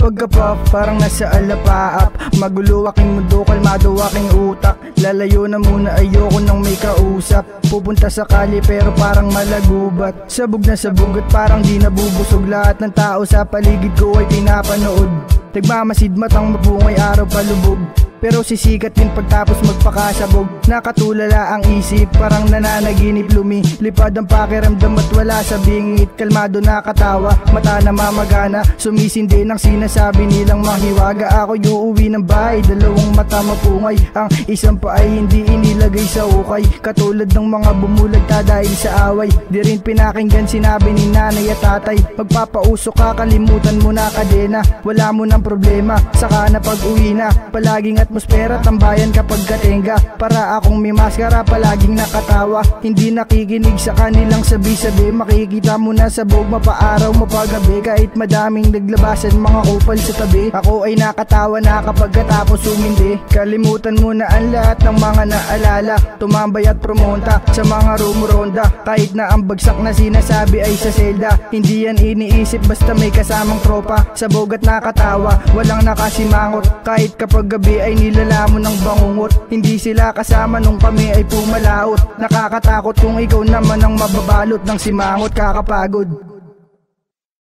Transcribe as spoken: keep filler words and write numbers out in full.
pagka-puff, parang nasa alapaap. Magulo aking mundo, kalmado aking utak. Lalayo na muna, ayoko nang may kausap. Pupunta sa kali pero parang malagubat. Sabog na sabog at parang di nabubusog. Lahat ng tao sa paligid ko ay pinapanood. Nagmamasid matang mapungay, araw palubog. Pero sisikat din pagtapos magpakasabog. Nakatulala ang isip, parang nananaginip. Lumilipad ang pakiramdam at wala sa bingit. Kalmado nakatawa, mata na mamagana. Sumisindi ng sinasabi nilang mahiwaga. Ako uuwi ng bahay, dalawang mata mapungay. Ang isang pa ay hindi inilagay sa ukay. Katulad ng mga bumulagta dahil sa away. Di rin pinakinggan sinabi ni nanay at tatay. Magpapausok ka, kalimutan mo na kadena. Wala mo ng problema, saka na pag uwi na. Palaging atmosfera, tambayan kapag katenga. Para akong may maskara, palaging nakatawa. Hindi nakikinig sa kanilang sabi-sabi. Makikita mo na sa bog, mapaaraw, mapagabi. Kahit madaming naglabasan, mga kupal sa tabi. Ako ay nakatawa na kapag katapos umindi. Kalimutan mo na ang lahat ng mga naalala. Tumambay at promonta sa mga rumuronda. Kahit na ang bagsak na sinasabi ay sa selda. Hindi yan iniisip basta may kasamang tropa. Sa bog at nakatawa, walang nakasimangot. Kahit kapag gabi ay nilalamon ng bangungot. Hindi sila kasama nung kami ay pumalaot. Nakakatakot kung ikaw naman ang mababalot ng simangot, kakapagod.